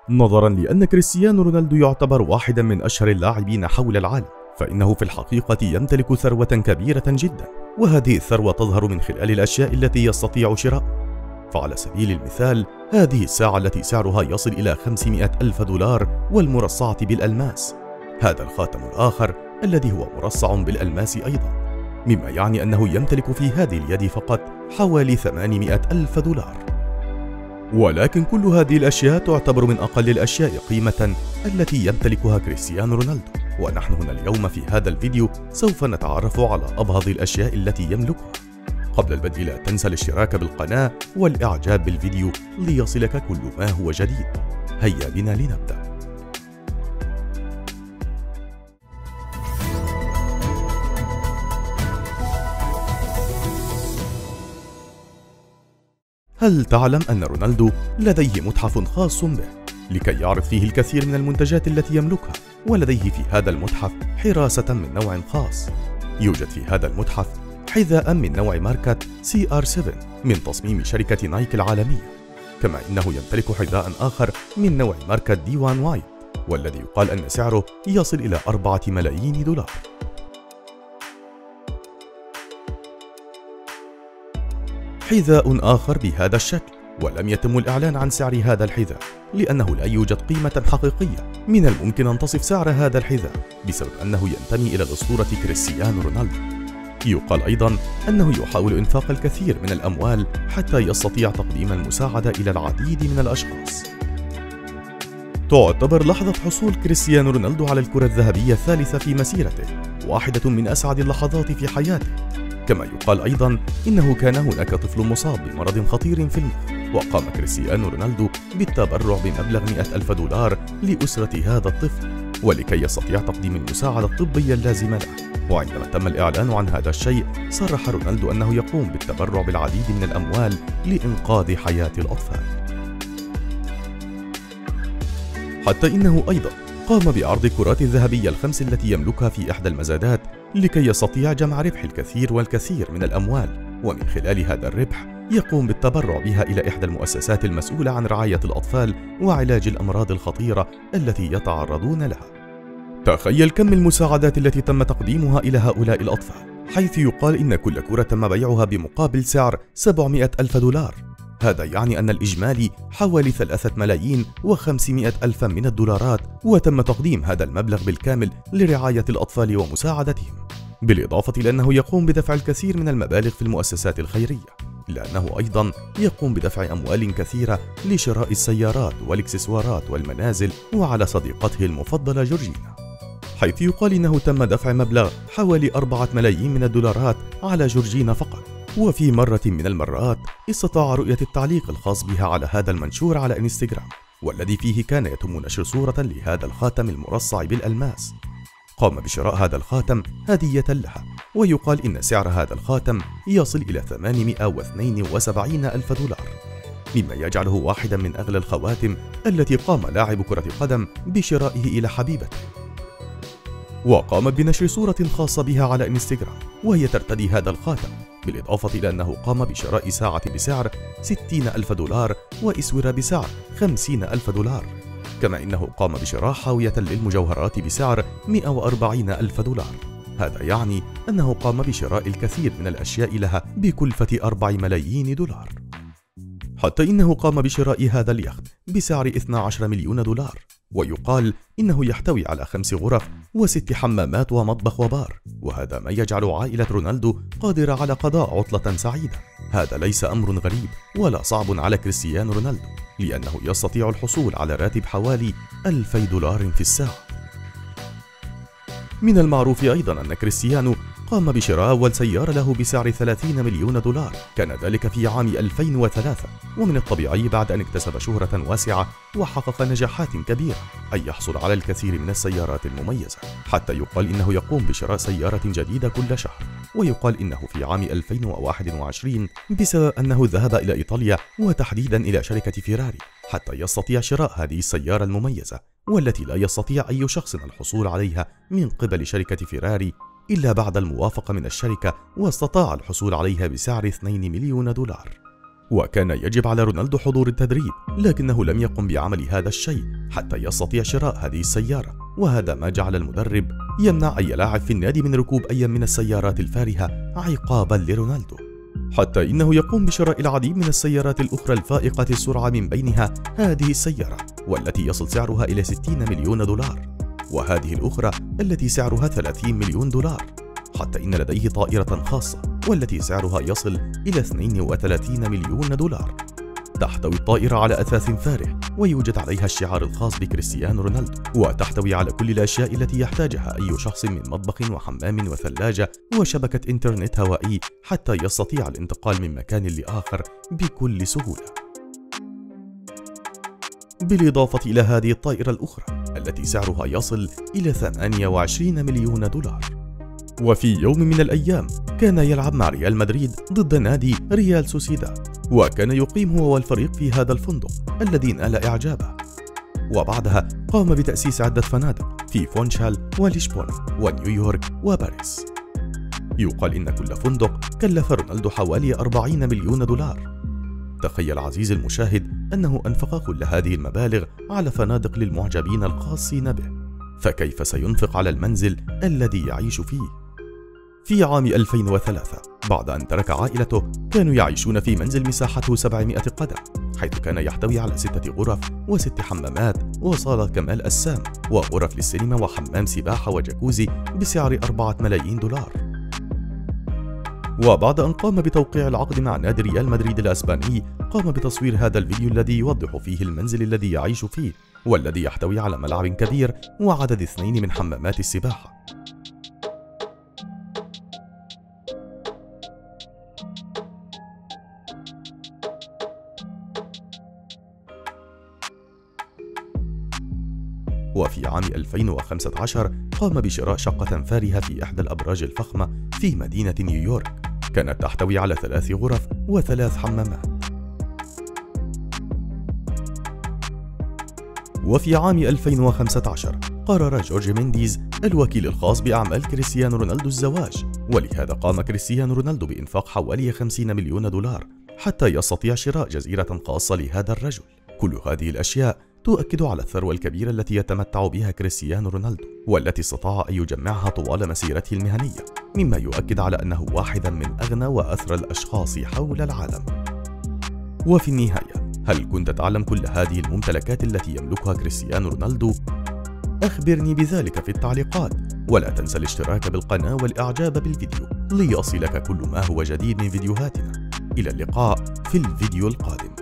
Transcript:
نظرا لأن كريستيانو رونالدو يعتبر واحدا من أشهر اللاعبين حول العالم، فإنه في الحقيقة يمتلك ثروة كبيرة جدا، وهذه الثروة تظهر من خلال الأشياء التي يستطيع شراءها. فعلى سبيل المثال، هذه الساعة التي سعرها يصل إلى 500 ألف دولار والمرصعة بالألماس. هذا الخاتم الآخر الذي هو مرصع بالألماس أيضا، مما يعني أنه يمتلك في هذه اليد فقط حوالي 800 ألف دولار. ولكن كل هذه الأشياء تعتبر من أقل الأشياء قيمة التي يمتلكها كريستيانو رونالدو، ونحن هنا اليوم في هذا الفيديو سوف نتعرف على أبهض الأشياء التي يملكها. قبل البدء لا تنسى الاشتراك بالقناة والإعجاب بالفيديو ليصلك كل ما هو جديد. هيا بنا لنبدأ. هل تعلم أن رونالدو لديه متحف خاص به لكي يعرض فيه الكثير من المنتجات التي يملكها، ولديه في هذا المتحف حراسة من نوع خاص. يوجد في هذا المتحف حذاء من نوع ماركة CR7 من تصميم شركة نايك العالمية، كما إنه يمتلك حذاء آخر من نوع ماركة ديوان وايت، والذي يقال أن سعره يصل إلى 4 ملايين دولار. حذاء آخر بهذا الشكل، ولم يتم الإعلان عن سعر هذا الحذاء لأنه لا يوجد قيمة حقيقية من الممكن أن تصف سعر هذا الحذاء بسبب أنه ينتمي إلى الأسطورة كريستيانو رونالدو. يقال أيضا أنه يحاول إنفاق الكثير من الأموال حتى يستطيع تقديم المساعدة إلى العديد من الأشخاص. تعتبر لحظة حصول كريستيانو رونالدو على الكرة الذهبية الثالثة في مسيرته واحدة من أسعد اللحظات في حياته. كما يقال أيضا إنه كان هناك طفل مصاب بمرض خطير في المخ، وقام كريستيانو رونالدو بالتبرع بمبلغ 100 ألف دولار لأسرة هذا الطفل ولكي يستطيع تقديم المساعدة الطبية اللازمة له. وعندما تم الإعلان عن هذا الشيء، صرح رونالدو أنه يقوم بالتبرع بالعديد من الأموال لإنقاذ حياة الأطفال. حتى إنه أيضا قام بعرض الكرات الذهبية الخمس التي يملكها في إحدى المزادات لكي يستطيع جمع ربح الكثير والكثير من الأموال، ومن خلال هذا الربح يقوم بالتبرع بها إلى إحدى المؤسسات المسؤولة عن رعاية الأطفال وعلاج الأمراض الخطيرة التي يتعرضون لها. تخيل كم المساعدات التي تم تقديمها إلى هؤلاء الأطفال، حيث يقال إن كل كرة تم بيعها بمقابل سعر 700 ألف دولار. هذا يعني أن الإجمالي حوالي 3 ملايين و500 ألف من الدولارات، وتم تقديم هذا المبلغ بالكامل لرعاية الأطفال ومساعدتهم، بالإضافة إلى أنه يقوم بدفع الكثير من المبالغ في المؤسسات الخيرية، لأنه أيضا يقوم بدفع أموال كثيرة لشراء السيارات والإكسسوارات والمنازل وعلى صديقته المفضلة جورجينا، حيث يقال إنه تم دفع مبلغ حوالي 4 ملايين من الدولارات على جورجينا فقط. وفي مرة من المرات استطاع رؤية التعليق الخاص بها على هذا المنشور على انستغرام، والذي فيه كان يتم نشر صورة لهذا الخاتم المرصع بالألماس. قام بشراء هذا الخاتم هدية لها، ويقال إن سعر هذا الخاتم يصل إلى 872 ألف دولار، مما يجعله واحدا من أغلى الخواتم التي قام لاعب كرة قدم بشرائه إلى حبيبته. وقام بنشر صورة خاصة بها على انستغرام وهي ترتدي هذا الخاتم، بالإضافة إلى أنه قام بشراء ساعة بسعر 60 ألف دولار وإسورة بسعر 50 ألف دولار، كما إنه قام بشراء حاوية للمجوهرات بسعر 140 ألف دولار. هذا يعني أنه قام بشراء الكثير من الأشياء لها بكلفة 4 ملايين دولار. حتى إنه قام بشراء هذا اليخت بسعر 12 مليون دولار، ويقال إنه يحتوي على 5 غرف و6 حمامات ومطبخ وبار، وهذا ما يجعل عائلة رونالدو قادرة على قضاء عطلة سعيدة. هذا ليس أمر غريب ولا صعب على كريستيانو رونالدو، لأنه يستطيع الحصول على راتب حوالي 2000 دولار في الساعة. من المعروف أيضا أن كريستيانو قام بشراء أول سيارة له بسعر 30 مليون دولار، كان ذلك في عام 2003، ومن الطبيعي بعد أن اكتسب شهرة واسعة وحقق نجاحات كبيرة أن يحصل على الكثير من السيارات المميزة، حتى يقال إنه يقوم بشراء سيارة جديدة كل شهر. ويقال إنه في عام 2021 بسبب أنه ذهب إلى إيطاليا وتحديدا إلى شركة فيراري حتى يستطيع شراء هذه السيارة المميزة، والتي لا يستطيع أي شخص الحصول عليها من قبل شركة فيراري إلا بعد الموافقة من الشركة، واستطاع الحصول عليها بسعر 2 مليون دولار. وكان يجب على رونالدو حضور التدريب، لكنه لم يقم بعمل هذا الشيء حتى يستطيع شراء هذه السيارة، وهذا ما جعل المدرب يمنع أي لاعب في النادي من ركوب أي من السيارات الفارهة عقابا لرونالدو، حتى إنه يقوم بشراء العديد من السيارات الأخرى الفائقة السرعة، من بينها هذه السيارة والتي يصل سعرها إلى 60 مليون دولار، وهذه الأخرى التي سعرها 30 مليون دولار، حتى إن لديه طائرة خاصة والتي سعرها يصل إلى 32 مليون دولار. تحتوي الطائرة على أثاث فارغ، ويوجد عليها الشعار الخاص بكريستيانو رونالدو، وتحتوي على كل الأشياء التي يحتاجها أي شخص من مطبخ وحمام وثلاجة وشبكة إنترنت هوائي حتى يستطيع الانتقال من مكان لآخر بكل سهولة. بالإضافة إلى هذه الطائرة الأخرى التي سعرها يصل إلى 28 مليون دولار. وفي يوم من الأيام كان يلعب مع ريال مدريد ضد نادي ريال سوسيداد، وكان يقيم هو والفريق في هذا الفندق الذي نال إعجابه، وبعدها قام بتأسيس عدة فنادق في فونشال ولشبونة ونيويورك وباريس. يقال إن كل فندق كلف رونالدو حوالي 40 مليون دولار. تخيل عزيزي المشاهد أنه أنفق كل هذه المبالغ على فنادق للمعجبين الخاصين به، فكيف سينفق على المنزل الذي يعيش فيه؟ في عام 2003 بعد أن ترك عائلته كانوا يعيشون في منزل مساحته 700 قدم، حيث كان يحتوي على 6 غرف و6 حمامات وصالة كمال أجسام وغرف للسينما وحمام سباحة وجاكوزي بسعر 4 ملايين دولار. وبعد أن قام بتوقيع العقد مع نادي ريال مدريد الأسباني، قام بتصوير هذا الفيديو الذي يوضح فيه المنزل الذي يعيش فيه، والذي يحتوي على ملعب كبير وعدد 2 من حمامات السباحة. وفي عام 2015 قام بشراء شقة فارهة في إحدى الأبراج الفخمة في مدينة نيويورك، كانت تحتوي على 3 غرف و3 حمامات. وفي عام 2015 قرر جورج مينديز الوكيل الخاص بأعمال كريستيانو رونالدو الزواج، ولهذا قام كريستيانو رونالدو بإنفاق حوالي 50 مليون دولار حتى يستطيع شراء جزيرة خاصة لهذا الرجل. كل هذه الأشياء تؤكد على الثروة الكبيرة التي يتمتع بها كريستيانو رونالدو، والتي استطاع أن يجمعها طوال مسيرته المهنية، مما يؤكد على أنه واحدا من أغنى وأثرى الأشخاص حول العالم. وفي النهاية، هل كنت تعلم كل هذه الممتلكات التي يملكها كريستيانو رونالدو؟ أخبرني بذلك في التعليقات، ولا تنسى الاشتراك بالقناة والإعجاب بالفيديو ليصلك كل ما هو جديد من فيديوهاتنا. إلى اللقاء في الفيديو القادم.